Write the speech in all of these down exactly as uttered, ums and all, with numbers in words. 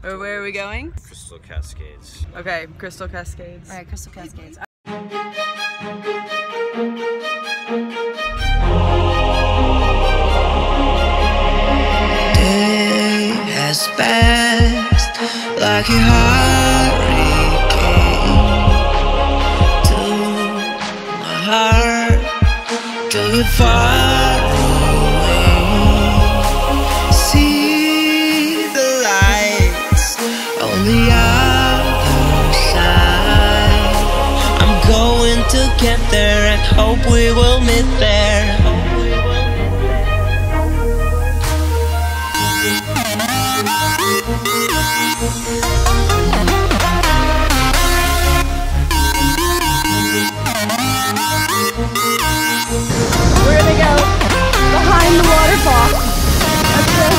Or where are we going? Crystal Cascades. Okay, Crystal Cascades. Alright, Crystal Cascades. Day has passed like a hurricane to my heart, to the far away. See the lights on the other side. I'm going to get there and hope we will meet there. We're gonna go behind the waterfall. That's it.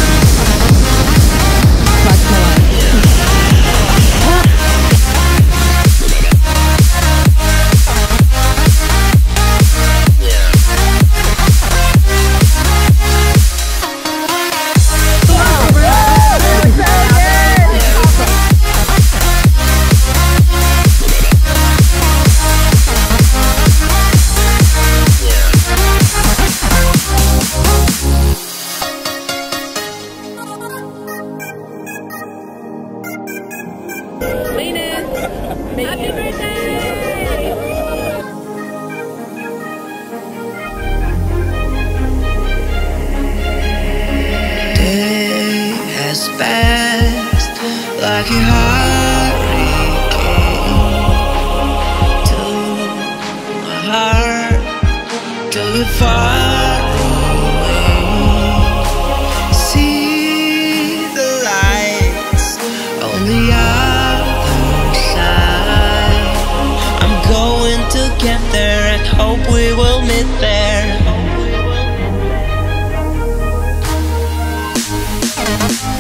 Happy birthday! Day has passed like a hurricane to my heart, to the far away. See the lights on the other side. I'm going to get there and hope we will meet there.